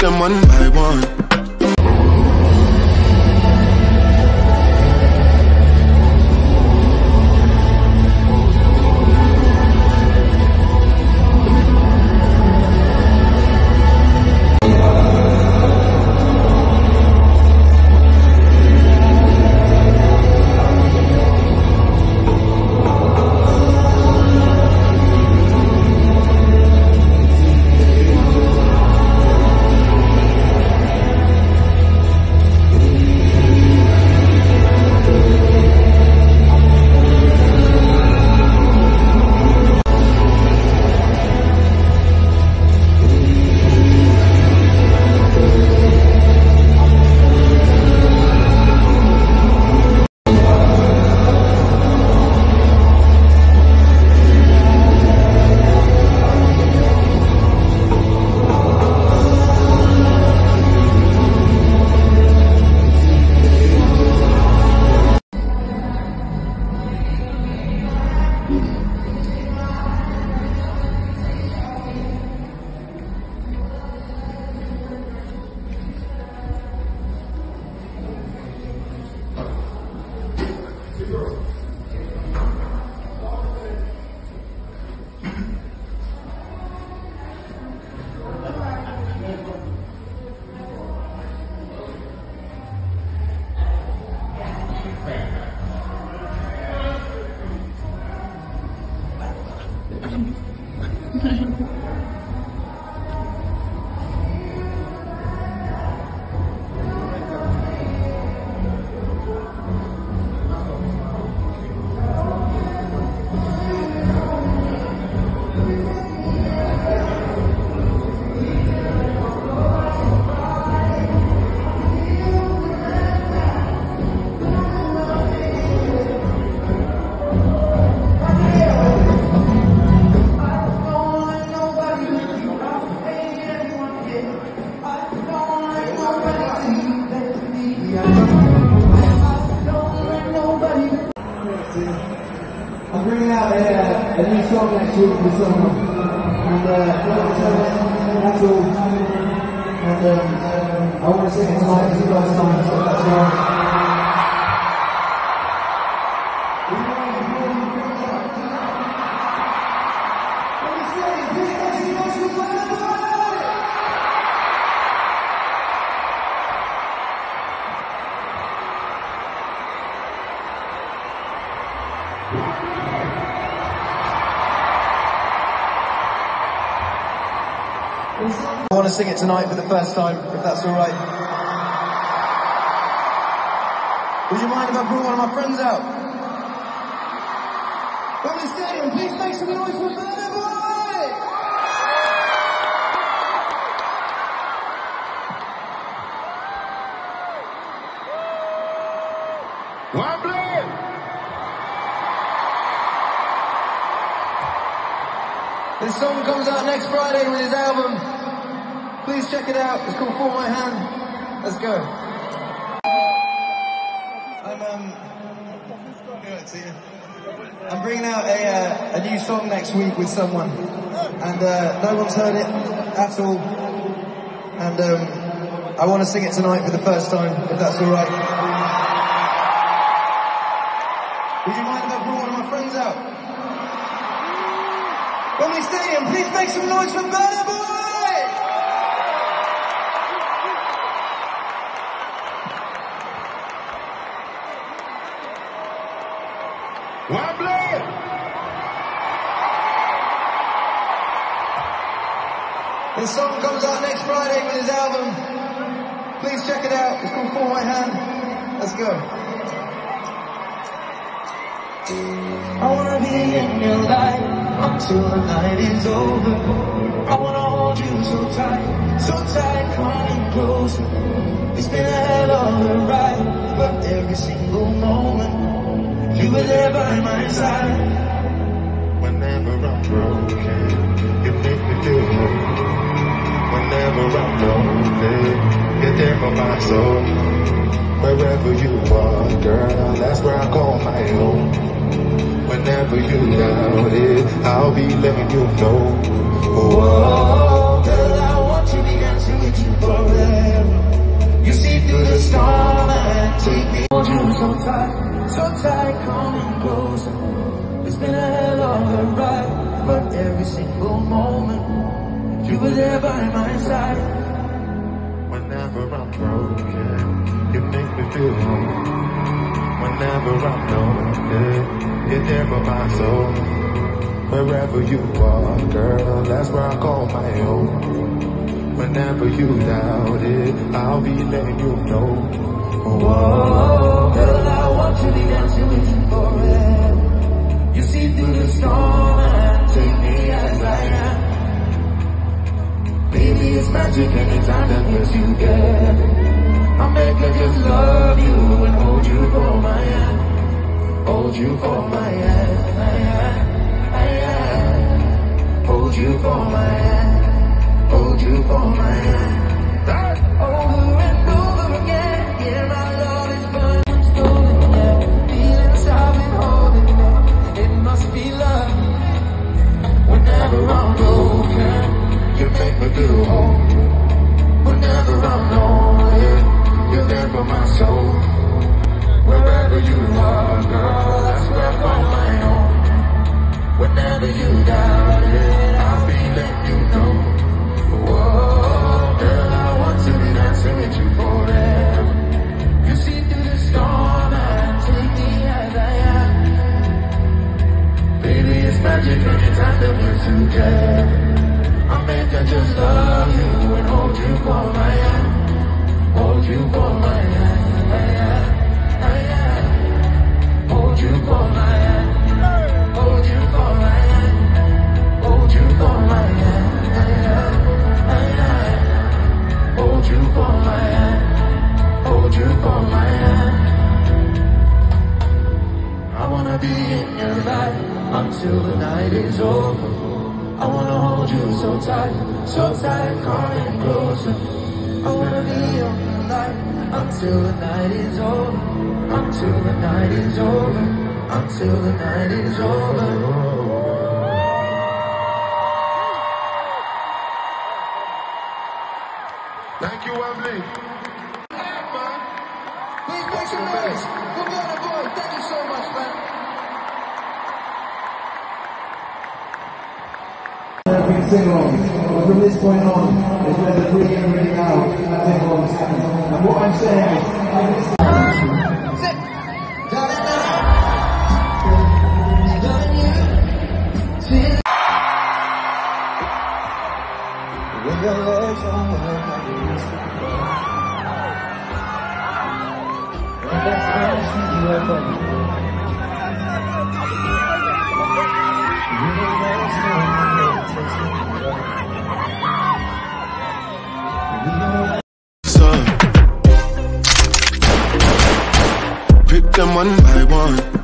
them one by one. I'm bringing out a new song next week with someone, and that's all. And I want to sing it tonight for the first time, so that's all. I want to sing it tonight for the first time, if that's all right. Would you mind if I brought one of my friends out? Wembley Stadium, please make some noise for Burna, boy! Wembley! This song comes out next Friday with his album. Please check it out. It's called For My Hand. Let's go. I'm bringing out a new song next week with someone, and no one's heard it at all. And I want to sing it tonight for the first time, if that's all right. Would you mind if I brought one of my friends out? Wembley Stadium, please make some noise for Burna, boy! Wembley! This song comes out next Friday with his album. Please check it out. It's called For My Hand. Let's go. I wanna be in your life until the night is over. I wanna hold you so tight, coming closer. It's been a hell of a ride, but every single moment you were there by my side. Whenever I'm broken, you make me feel good. Whenever I'm lonely, you're there for my soul. Wherever you are, girl, that's where I call my home. Whenever you doubt it, I'll be letting you know. Oh, girl, I want to be dancing with you forever. take me. Hold you so tight, coming closer. It's been a hell of a ride, but every single moment you were there by my side. Whenever I'm broken, you make me feel home. Whenever I'm lonely, you're there for my soul. Wherever you are, girl, that's where I call my home. Whenever you doubt it, I'll be letting you know. Whoa, girl, I want to be dancing with you forever. You see through the storm and take me as I am. Baby, it's magic anytime that we're together. I'll make her just love you and hold you for my hand. Hold you for my hand. Hold you for my hand. Hold you for my hand. Over and over again. Yeah, my love is burning slowly. Yeah, feelings I've been holding back. It must be love. Whenever I'm broken, you make me feel whole. Whenever I'm lonely, you're there for my soul. Wherever you are, girl, that's where I call my own. Whenever you doubt it, I'll be letting you know. Whoa, girl, I want to be dancing with you forever. You see through the storm and take me as I am. Baby, it's magic anytime that we're together. I make her just love you and hold you for my hand. Hold you for my hand. Hold you for my hand. Hold you for my hand. Hold you for my hand. Hold you for my hand. Hold you for my hand. I wanna be in your life until the night is over. I wanna hold you so tight, coming closer. I wanna be on your life until the night is over. Until the night is over. Until the night is over. Thank you, Wembley. Please make some noise. We're Burna boy. Thank you so much, man. Big sing-along. But from this point on, is where the bring everything out. Sing-alongs happen. And what I'm saying is, with your legs on the pick them one by one.